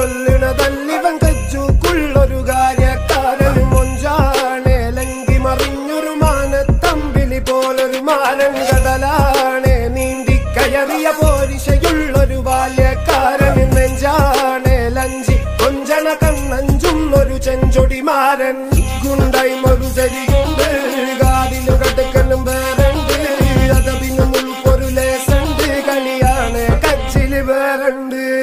ചൊല്ലണതല്ലിവൻ കജ്ജുക്കുള്ളൊരു കാര്യക്കാരൻ മൊഞ്ചാണ് ലങ്കി മറിഞ്ഞൊരു മാനത്തമ്പിലി പോലൊരു മാനൻ കടലാണ് നീന്തിക്കയറിയ പോരിശയുള്ളൊരു ബാല്യക്കാരൻ നെഞ്ചാണ് ലഞ്ചി കൊഞ്ചണ കണ്ണഞ്ചും ഒരു ചെഞ്ചൊടിമാരൻ ഗുണ്ടൈ